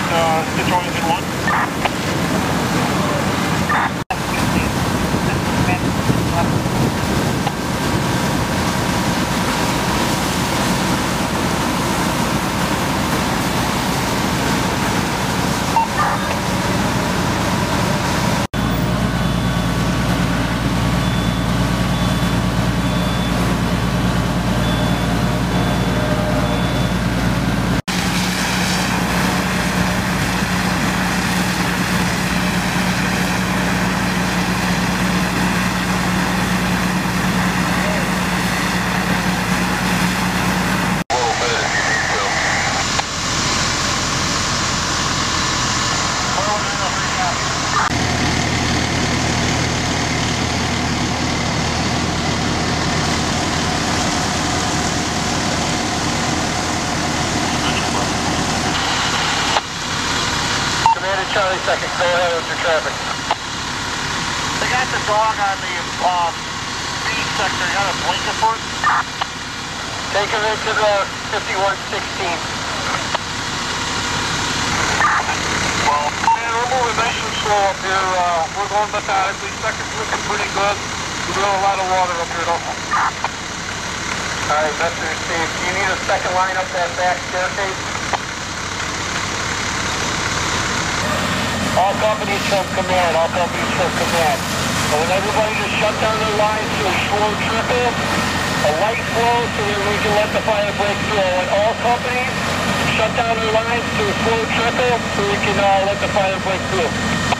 Cicero engine 1. Charlie second, go ahead with your traffic. They got the dog on the B sector. You got a blinker for it? Take him into the 5116. Well, man, we're moving nice and slow up here. We're going methodically. Second's looking pretty good. We do have a lot of water up here, though. Alright, message received. Do you need a second line up that back staircase? All companies from command, all companies from command. I want everybody to shut down their lines to a slow trickle, a light flow so that we can let the fire break through. I want all companies shut down their lines to a slow trickle so we can let the fire break through.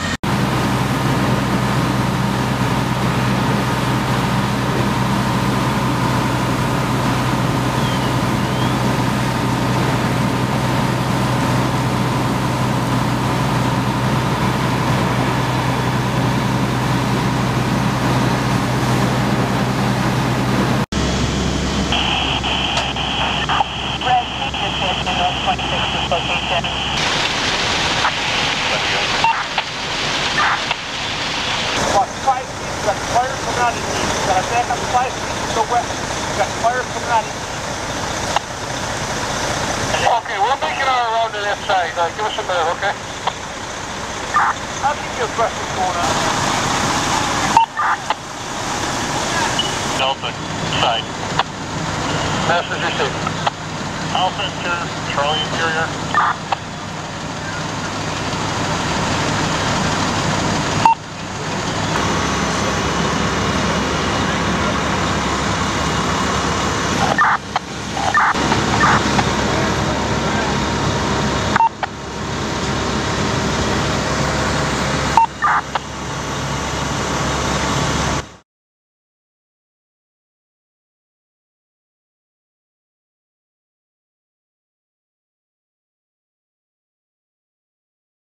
Okay, we're making our round to that side. Give us a minute, okay? I'll keep you abreast what's going on. Delta, side. Message received. Alpha Interior, Charlie Interior.